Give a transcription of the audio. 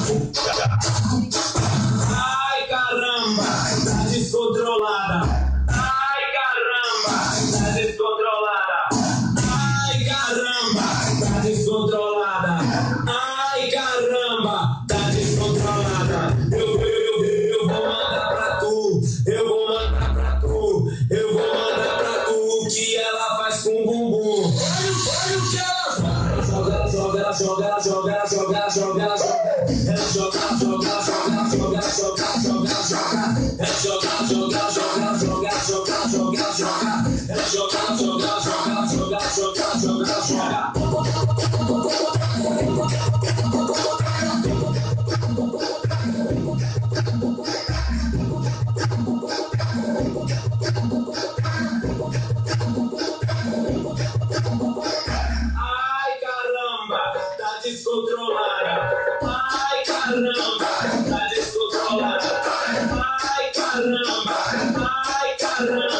Ai caramba, tá descontrolada. Ai caramba, tá descontrolada. Ai caramba, tá descontrolada. Ai caramba, tá descontrolada. Eu vou mandar pra tu, eu vou mandar pra tu, eu vou mandar pra tu o que ela faz com o bumbum. Olha o que ela faz. Joga, joga, joga, joga, joga, joga. Ela joga, joga, joga, joga, joga, joga, joga. Ela joga, joga, joga, joga, joga, joga, joga. Ela joga, joga, joga, joga, joga, joga, joga. Ai caramba, tá descontrolada. Ai caramba, tá descontrolada. Ai caramba, ai caramba.